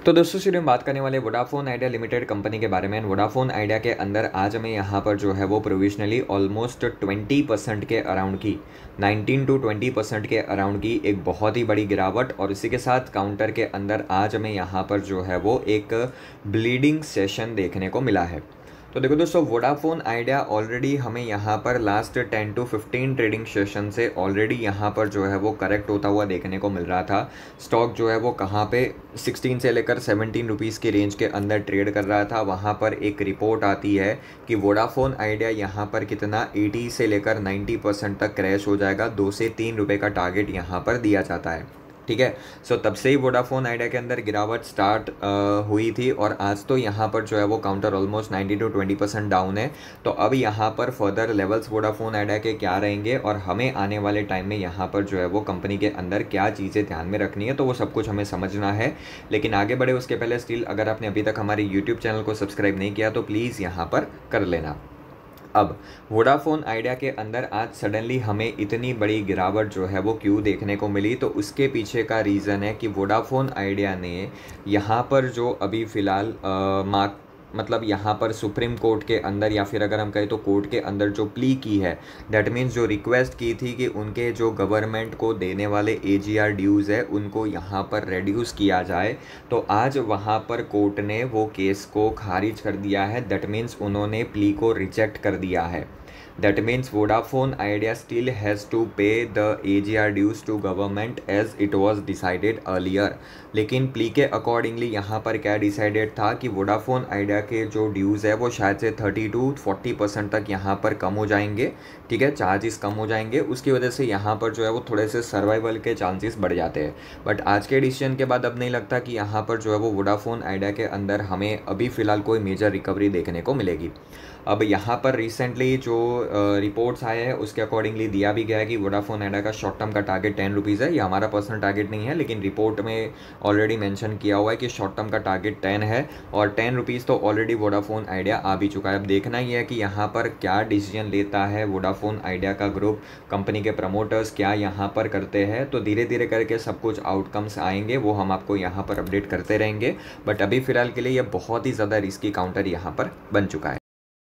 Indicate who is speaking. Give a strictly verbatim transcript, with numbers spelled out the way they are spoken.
Speaker 1: तो दोस्तों सीधे हम बात करने वाले वोडाफोन आइडिया लिमिटेड कंपनी के बारे में। वोडाफोन आइडिया के अंदर आज हमें यहाँ पर जो है वो प्रोविजनली ऑलमोस्ट ट्वेंटी परसेंट के अराउंड की नाइनटीन टू ट्वेंटी परसेंट के अराउंड की एक बहुत ही बड़ी गिरावट, और इसी के साथ काउंटर के अंदर आज हमें यहाँ पर जो है वो एक ब्लीडिंग सेशन देखने को मिला है। तो देखो दोस्तों, वोडाफोन आइडिया ऑलरेडी हमें यहाँ पर last ten to fifteen trading session से ऑलरेडी यहाँ पर जो है वो करेक्ट होता हुआ देखने को मिल रहा था। स्टॉक जो है वो कहाँ पे सिक्सटीन से लेकर सेवनटीन रुपीज़ की रेंज के अंदर ट्रेड कर रहा था। वहाँ पर एक रिपोर्ट आती है कि वोडाफोन आइडिया यहाँ पर कितना एटी से लेकर नाइन्टी परसेंट तक क्रैश हो जाएगा। दो से तीन रुपये का टारगेट यहाँ पर दिया जाता है। ठीक है, सो तब से ही वोडाफोन आइडिया के अंदर गिरावट स्टार्ट हुई थी, और आज तो यहाँ पर जो है वो counter almost ninety to twenty percent down है। तो अब यहाँ पर फर्दर लेवल्स वोडाफोन आइडिया के क्या रहेंगे, और हमें आने वाले टाइम में यहाँ पर जो है वो कंपनी के अंदर क्या चीज़ें ध्यान में रखनी है, तो वो सब कुछ हमें समझना है। लेकिन आगे बढ़े उसके पहले स्टिल अगर आपने अभी तक हमारे यूट्यूब चैनल को सब्सक्राइब नहीं किया तो प्लीज़ यहाँ पर कर लेना। अब वोडाफोन आइडिया के अंदर आज सडनली हमें इतनी बड़ी गिरावट जो है वो क्यों देखने को मिली, तो उसके पीछे का रीज़न है कि वोडाफोन आइडिया ने यहाँ पर जो अभी फ़िलहाल मार्क मतलब यहाँ पर सुप्रीम कोर्ट के अंदर, या फिर अगर हम कहें तो कोर्ट के अंदर जो प्ली की है, दैट मीन्स जो रिक्वेस्ट की थी कि उनके जो गवर्नमेंट को देने वाले एजीआर ड्यूज़ है उनको यहाँ पर रेड्यूस किया जाए। तो आज वहाँ पर कोर्ट ने वो केस को खारिज कर दिया है। दैट मीन्स उन्होंने प्ली को रिजेक्ट कर दिया है। That means Vodafone Idea still has to pay the A G R dues to government as it was decided earlier। लेकिन प्ली के अकॉर्डिंगली यहाँ पर क्या डिसाइडेड था कि वोडाफोन आइडिया के जो ड्यूज़ है वो शायद से थर्टी टू फोर्टी परसेंट तक यहाँ पर कम हो जाएंगे। ठीक है, चार्जेस कम हो जाएंगे, उसकी वजह से यहाँ पर जो है वो थोड़े से सर्वाइवल के चांसेस बढ़ जाते हैं। बट आज के डिसीजन के बाद अब नहीं लगता कि यहाँ पर जो है वो वोडाफोन आइडिया के अंदर हमें अभी फ़िलहाल कोई मेजर रिकवरी देखने को मिलेगी। अब यहाँ पर रिसेंटली जो रिपोर्ट्स आए हैं उसके अकॉर्डिंगली दिया भी गया है कि वोडाफोन आइडिया का शॉर्ट टर्म का टारगेट टेन रुपीज़ है। ये हमारा पर्सनल टारगेट नहीं है, लेकिन रिपोर्ट में ऑलरेडी मेंशन किया हुआ है कि शॉर्ट टर्म का टारगेट टेन है, और टेन रुपीज़ तो ऑलरेडी वोडाफोन आइडिया आ भी चुका है। अब देखना ही है कि यहाँ पर क्या डिसीजन लेता है वोडाफोन आइडिया का ग्रुप, कंपनी के प्रमोटर्स क्या यहाँ पर करते हैं। तो धीरे धीरे करके सब कुछ आउटकम्स आएंगे, वो हम आपको यहाँ पर अपडेट करते रहेंगे। बट अभी फ़िलहाल के लिए ये बहुत ही ज़्यादा रिस्की काउंटर यहाँ पर बन चुका है।